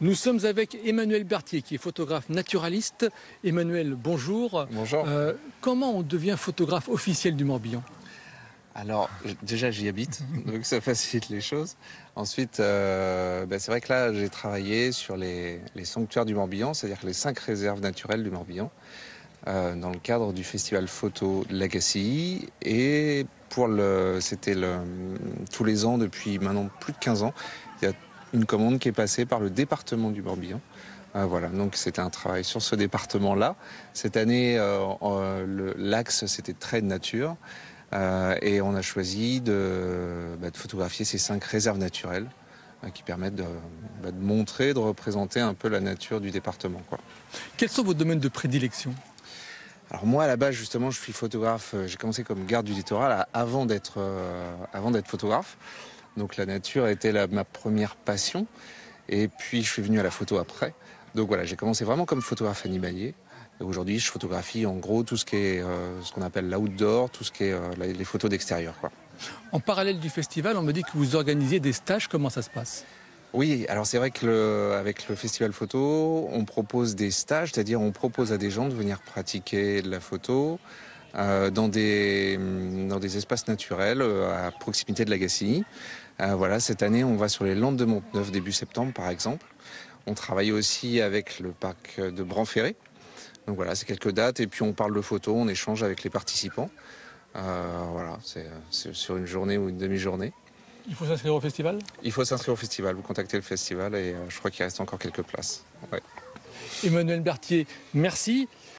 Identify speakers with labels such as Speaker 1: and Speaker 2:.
Speaker 1: Nous sommes avec Emmanuel Berthier, qui est photographe naturaliste. Emmanuel, bonjour.
Speaker 2: Bonjour.
Speaker 1: Comment on devient photographe officiel du Morbihan?
Speaker 2: Alors, déjà, j'y habite, donc ça facilite les choses. Ensuite, c'est vrai que là, j'ai travaillé sur les sanctuaires du Morbihan, c'est-à-dire les 5 réserves naturelles du Morbihan, dans le cadre du festival photo Legacy. Et c'était tous les ans, depuis maintenant plus de 15 ans, il y a une commande qui est passée par le département du Morbihan. Voilà, donc c'était un travail sur ce département-là. Cette année, l'axe, c'était trait de nature. Et on a choisi de photographier ces 5 réserves naturelles qui permettent de montrer, de représenter un peu la nature du département, quoi.
Speaker 1: Quels sont vos domaines de prédilection?
Speaker 2: Alors moi, à la base, justement, je suis photographe. J'ai commencé comme garde du littoral avant d'être photographe. Donc la nature était ma première passion. Et puis je suis venu à la photo après. Donc voilà, j'ai commencé vraiment comme photographe animalier. Et aujourd'hui, je photographie en gros tout ce qui est ce qu'on appelle l'outdoor, tout ce qui est les photos d'extérieur, quoi.
Speaker 1: En parallèle du festival, on me dit que vous organisiez des stages. Comment ça se passe?
Speaker 2: Oui, alors c'est vrai que avec le festival photo, on propose des stages, c'est-à-dire on propose à des gens de venir pratiquer de la photo dans des espaces naturels à proximité de la Gacilly. Voilà, cette année, on va sur les Landes de Montneuf début septembre, par exemple. On travaille aussi avec le parc de Bran-Ferré. Donc voilà, c'est quelques dates. Et puis on parle de photos, on échange avec les participants. Voilà, c'est sur une journée ou une demi-journée.
Speaker 1: Il faut s'inscrire au festival?
Speaker 2: Il faut s'inscrire au festival, vous contactez le festival et je crois qu'il reste encore quelques places. Ouais.
Speaker 1: Emmanuel Berthier, merci.